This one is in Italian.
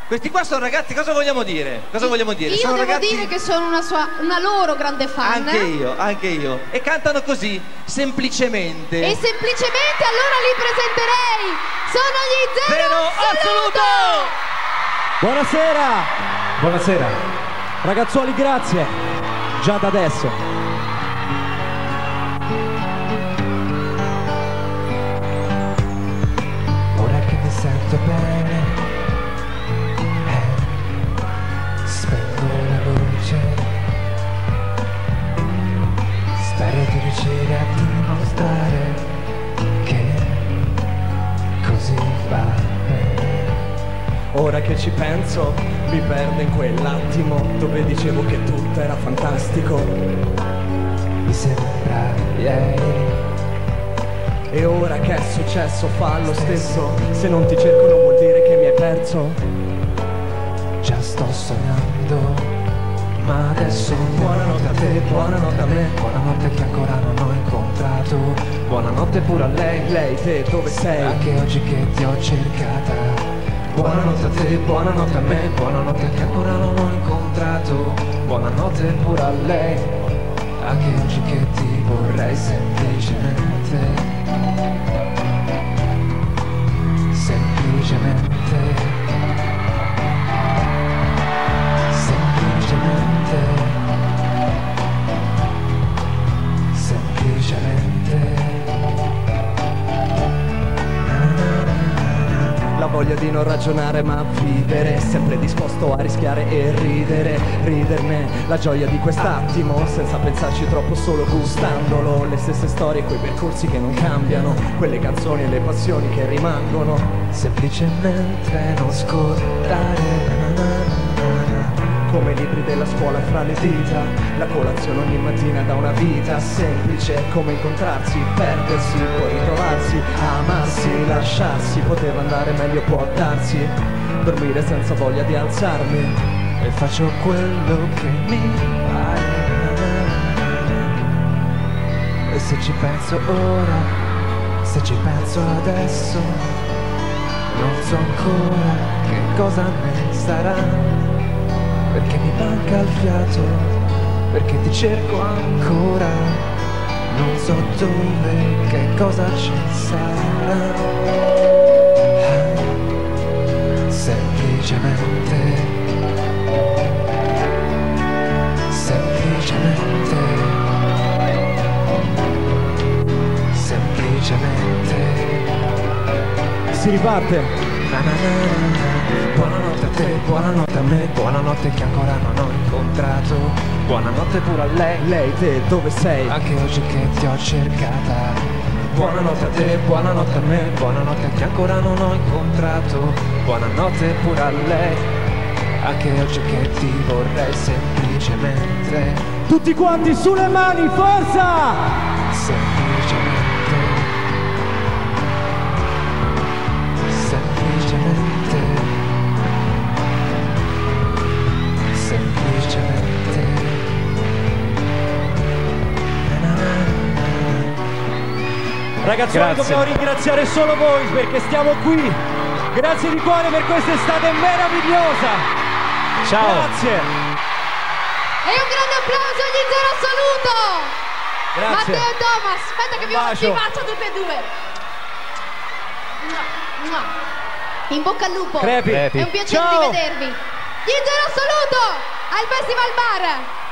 Questi qua sono ragazzi, cosa vogliamo dire? Cosa vogliamo dire? Io sono devo ragazzi... dire che sono una loro grande fan. Anche io. E cantano così, semplicemente. E semplicemente allora li presenterei. Sono gli Zero Assoluto! Buonasera! Buonasera. Ragazzuoli, grazie. Già da adesso. Ora che mi sento bene, spengo la luce. Spero di riuscire a dimostrare che così va bene. Ora che ci penso, mi perdo in quell'attimo dove dicevo che tutto era fantastico. Mi sembra ieri. E ora che è successo fa lo stesso. Se non ti cerco non vuol dire che mi hai perso. Già sto sognando, ma adesso buonanotte a te, buonanotte a me, buonanotte che ancora non ho incontrato, Buonanotte pure a lei, lei te dove sei? anche oggi che ti ho cercata. Buonanotte a te, buonanotte a me, buonanotte che ancora non ho incontrato, buonanotte pure a lei, anche oggi che ti vorrei semplicemente, semplicemente, semplicemente, semplicemente. La voglia di non ragionare ma vivere, sempre disposto a rischiare e ridere, riderne la gioia di quest'attimo, senza pensarci troppo, solo gustandolo. Le stesse storie, quei percorsi che non cambiano, quelle canzoni e le passioni che rimangono. Semplicemente non scordare, Come i libri della scuola fra le dita, la colazione ogni mattina da una vita. Semplice come incontrarsi, perdersi, poi ritrovarsi, amarsi, lasciarsi. Poteva andare meglio, può darsi, dormire senza voglia di alzarmi. e faccio quello che mi pare. E se ci penso ora, se ci penso adesso, non so ancora che cosa ne sarà, perché mi manca il fiato, perché ti cerco ancora, non so dove, che cosa ci sarà. Semplicemente, semplicemente, semplicemente. Si riparte. Na na na na. Buonanotte a te, buonanotte a me, buonanotte che ancora non ho incontrato, buonanotte pure a lei, Lei te dove sei? anche oggi che ti ho cercata. Buonanotte a te, buonanotte a me, buonanotte che ancora non ho incontrato, buonanotte pure a lei, anche oggi che ti vorrei semplicemente, Tutti quanti sulle mani, forza! semplicemente, semplicemente, semplicemente. Na na na na. Ragazzi, dobbiamo ringraziare solo voi perché stiamo qui. Grazie di cuore per quest'estate meravigliosa. Ciao. Grazie. E un grande applauso agli Zero Assoluto! Grazie. Matteo e Thomas, aspetta che vi bacio. bacio tutti e due. In bocca al lupo. Crepi. È un piacere Ciao. rivedervi. Gli Zero Assoluto al Festival Bar.